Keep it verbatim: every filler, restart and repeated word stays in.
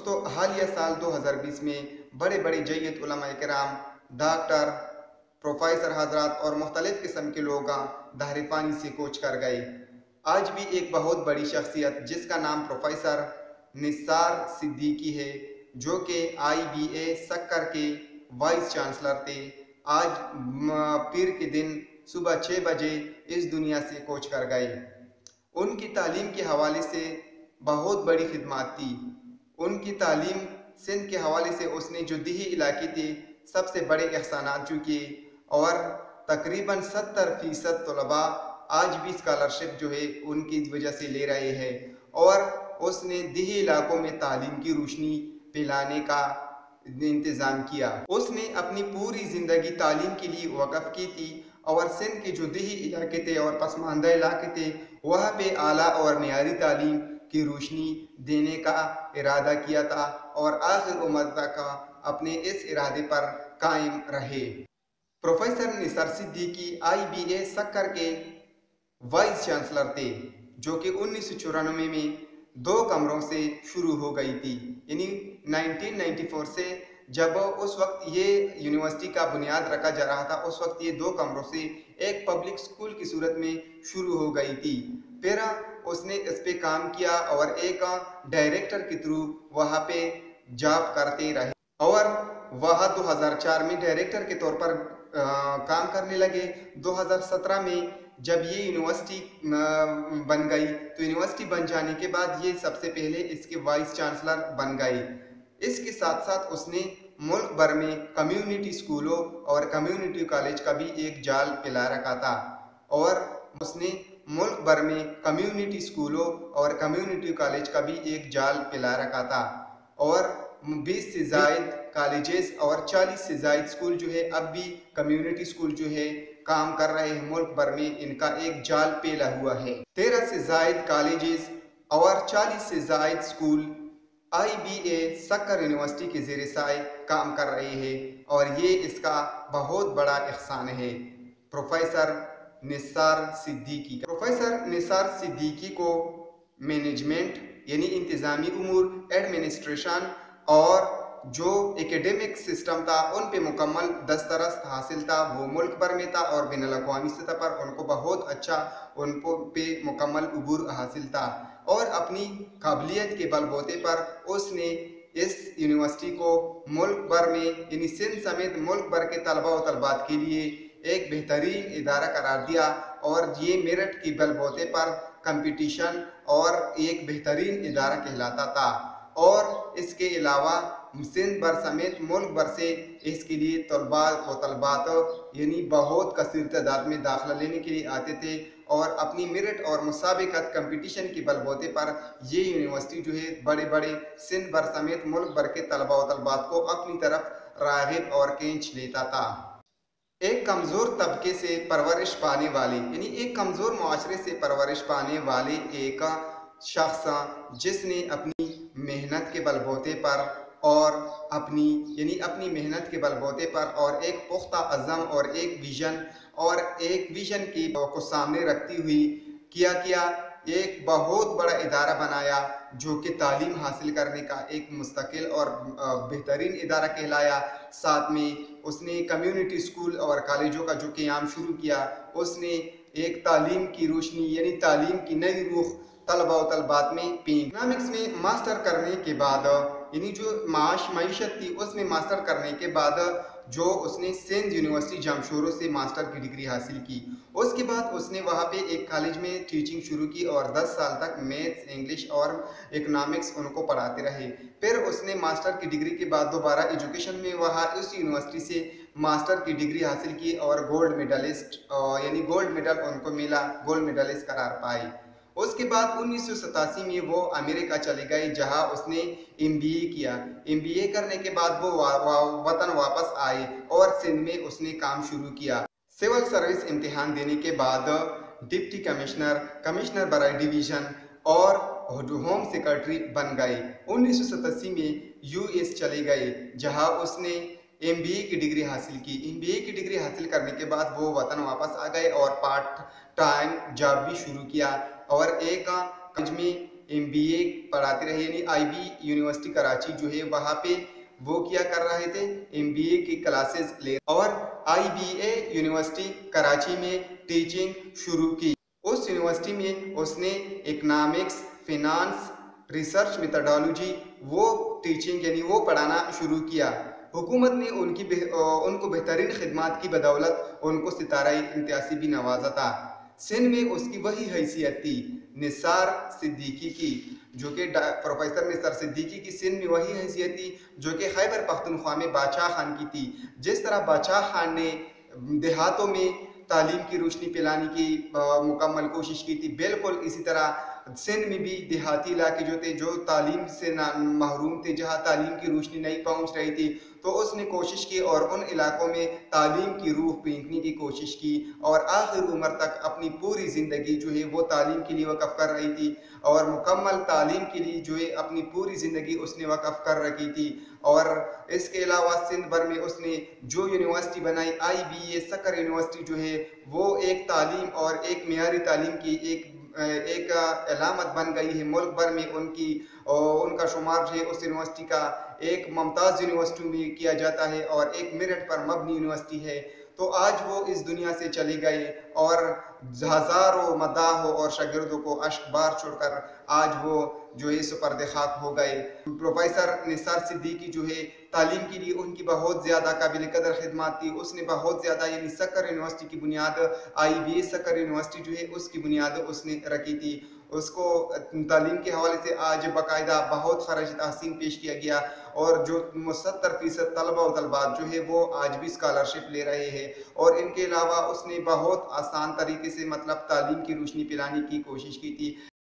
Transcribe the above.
दोस्तों, हालिया साल दो हज़ार बीस में बड़े बड़े जय्यत उलमा इकराम, डॉक्टर, प्रोफेसर हजरात और मुख्तलिफ किस्म के लोग दहर पानी से कोच कर गए। आज भी एक बहुत बड़ी शख्सियत जिसका नाम प्रोफेसर निसार सिद्दीकी है, जो कि आई बी ए सक्कर के वाइस चांसलर थे, आज पीर के दिन सुबह छः बजे इस दुनिया से कोच कर गए। उनकी तालीम के हवाले से बहुत बड़ी खिदमत थी। उनकी तालीम सिंध के हवाले से उसने जो दिही इलाके थे सबसे बड़े एहसानात जो किए, और तकरीबन सत्तर फीसद तलबा आज भी स्कॉलरशिप जो है उनकी वजह से ले रहे हैं। और उसने दिही इलाकों में तालीम की रोशनी फैलाने का इंतज़ाम किया। उसने अपनी पूरी ज़िंदगी तालीम के लिए वक़्फ़ की थी, और सिंध के जो दिही इलाके थे और पसमानदा इलाके थे वहाँ पे आला और मेयारी तालीम की रोशनी देने का इरादा किया था, और आखिर उम्र तक अपने इस इरादे पर कायम रहे। Professor Nisar Siddiqui I B A Sukkur के वाइस चांसलर थे, जो कि उन्नीस सौ चौरानवे में दो कमरों से शुरू हो गई थी, यानी उन्नीस सौ चौरानवे से जब उस वक्त ये यूनिवर्सिटी का बुनियाद रखा जा रहा था, उस वक्त ये दो कमरों से एक पब्लिक स्कूल की सूरत में शुरू हो गई थी। फिर उसने इस पे काम किया और एक डायरेक्टर के थ्रू वहाँ पे जॉब करते रहे, और वह दो हज़ार चार में डायरेक्टर के तौर पर आ, काम करने लगे। दो हज़ार सत्रह में जब ये यूनिवर्सिटी बन गई, तो यूनिवर्सिटी बन जाने के बाद ये सबसे पहले इसके वाइस चांसलर बन गए। इसके साथ साथ उसने मुल्क भर में कम्युनिटी स्कूलों और कम्युनिटी कॉलेज का भी एक जाल फैला रखा था, और उसने मुल्क भर में कम्युनिटी स्कूलों और कम्युनिटी कॉलेज का भी एक जाल फैला रखा था, और बीस से ज़ायद कॉलेजेस और चालीस से ज़ायद स्कूल जो है अब भी कम्युनिटी स्कूल जो है काम कर रहे हैं। मुल्क भर में इनका एक जाल फैला हुआ है। तेरह से ज़ायद कॉलेजेस और चालीस से ज़ायद school I B A Sukkur university के ज़ेरे साए काम कर रहे हैं, और ये इसका बहुत बड़ा एहसान है प्रोफेसर निसार सिद्दीकी का। प्रोफेसर निसार सिद्दीकी को मैनेजमेंट यानी इंतज़ामी उमूर, एडमिनिस्ट्रेशन और जो एकेडमिक सिस्टम था उन पे मुकम्मल दस्तरस्त हासिल था। वो मुल्क भर में था और बैनुल अक़वामी सतह पर उनको बहुत अच्छा उन पे मुकम्मल उबूर हासिल था, और अपनी काबिलियत के बलबूते पर उसने इस यूनिवर्सिटी को मुल्क भर में यानी सिंध समेत मुल्क भर के तलबा और तलबात के लिए एक बेहतरीन इदारा करार दिया, और ये मेरिट की बलबूते पर कंपटीशन और एक बेहतरीन इदारा कहलाता था। और इसके अलावा सिंध भर समेत मुल्क भर से इसके लिए तलबा व तलबात यानी बहुत कसीर तादाद में दाखिला लेने के लिए आते थे, और अपनी मेरिट और मुसाबिकत कंपटीशन के बलबूते पर ये यूनिवर्सिटी जो है बड़े बड़े सिंध भर समेत मुल्क भर के तलबा व तलबात को अपनी तरफ राग़िब और खींच लेता था। एक कमज़ोर तबके से परवरिश पाने वाले यानी एक कमज़ोर मुआशरे से परवरिश पाने वाले एक शख्स जिसने अपनी मेहनत के बलबूते पर और अपनी यानी अपनी मेहनत के बलबूते पर और एक पुख्ता अज़म और एक विज़न और एक विज़न की को सामने रखती हुई किया किया एक बहुत बड़ा इदारा बनाया, जो कि तालीम हासिल करने का एक मुस्तकिल और बेहतरीन इदारा कहलाया। साथ में उसने कम्युनिटी स्कूल और कॉलेजों का जो क़याम शुरू किया, उसने एक तालीम की रोशनी यानी तालीम की नई रूह तलबा व तलबात में पी। इकनॉमिक्स में मास्टर करने के बाद यानी जो माश मईशत थी उसमें मास्टर करने के बाद जो उसने सिंध यूनिवर्सिटी जमशोरों से मास्टर की डिग्री हासिल की। उसके बाद उसने वहाँ पे एक कॉलेज में टीचिंग शुरू की और दस साल तक मैथ्स, इंग्लिश और इकनॉमिक्स उनको पढ़ाते रहे। फिर उसने मास्टर की डिग्री के बाद दोबारा एजुकेशन में वहाँ उस यूनिवर्सिटी से मास्टर की डिग्री हासिल की, और गोल्ड मेडलिस्ट यानी गोल्ड मेडल उनको मिला, गोल्ड मेडलिस्ट करार पाई। उसके बाद उन्नीस सौ सतासी में वो अमेरिका चले गए, जहां उसने एम बी ए किया। एम बी ए करने के बाद वो वा, वा, वतन वापस आए और सिंध में उसने काम शुरू किया। सिविल सर्विस इम्तिहान देने के बाद डिप्टी कमिश्नर, कमिश्नर बराए डिवीज़न और होम सेक्रेटरी बन गए। उन्नीस सौ सतासी में यू एस चले गए, जहां उसने एम बी ए की डिग्री हासिल की। एम बी ए की डिग्री हासिल करने के बाद वो वतन वापस आ गए और पार्ट टाइम जॉब भी शुरू किया, और एक कॉलेज में एम बी ए पढ़ाते रहे, यानी आई बी यूनिवर्सिटी कराची जो है वहाँ पे वो किया कर रहे थे, एम बी ए की क्लासेस ले, और I B A university Karachi में टीचिंग शुरू की। उस यूनिवर्सिटी में उसने इकोनॉमिक्स, फिनांस, रिसर्च मेथडोलॉजी वो टीचिंग यानी वो पढ़ाना शुरू किया। हुकूमत ने उनकी बे, उनको बेहतरीन खिदमत की बदौलत उनको सितारा इम्तियाज़ी भी नवाजा था। सिंध में उसकी वही हैसियत थी निसार सिद्दीकी की, जो कि प्रोफेसर निसार सिद्दीकी की सिंध में वही हैसियत थी जो कि खैबर पख्तूनख्वा में बादशाह खान की थी। जिस तरह बादशाह खान ने देहातों में तालीम की रोशनी पिलाने की मुकम्मल कोशिश की थी, बिल्कुल इसी तरह सिंध में भी देहाती इलाके जो थे, जो तालीम से महरूम थे, जहाँ तालीम की रोशनी नहीं पहुँच रही थी, तो उसने कोशिश की और उन इलाकों में तालीम की रूह फेंकने की कोशिश की और आखिर उम्र तक अपनी पूरी ज़िंदगी जो है वो तालीम के लिए वक़्फ़ कर रही थी और मुकम्मल तालीम के लिए जो है अपनी पूरी ज़िंदगी उसने वक़्फ़ कर रखी थी। और इसके अलावा सिंध भर में उसने जो यूनिवर्सिटी बनाई, आई बी ए सक्कर यूनिवर्सिटी जो है वो एक तालीम और एक मेयारी तालीम की एक एक अलामत बन गई है। मुल्क भर में उनकी उनका शुमार जो है उस यूनिवर्सिटी का एक मुमताज़ यूनिवर्सिटी में किया जाता है और एक मेरिट पर मबनी यूनिवर्सिटी है। तो आज वो इस दुनिया से चले गए और हज़ारों मदाहों और शागिर्दों को अश्क बार छोड़कर आज वो जो है सुपर्द खाक हो गए। प्रोफेसर निसार सिद्दीकी जो है तालीम के लिए उनकी बहुत ज़्यादा काबिल कदर खिदमत थी। उसने बहुत ज़्यादा यानी सक्कर यूनिवर्सिटी की बुनियाद, आई बी ए सक्कर यूनिवर्सिटी जो है उसकी बुनियाद उसने रखी थी। उसको तालीम के हवाले से आज बाकायदा बहुत खराज तहसीन पेश किया गया और जो सत्तर फीसद तलबा और तलबात जो है वो आज भी स्कॉलरशिप ले रहे हैं। और इनके अलावा उसने बहुत आसान तरीके से मतलब तालीम की रोशनी पिलाने की कोशिश की थी।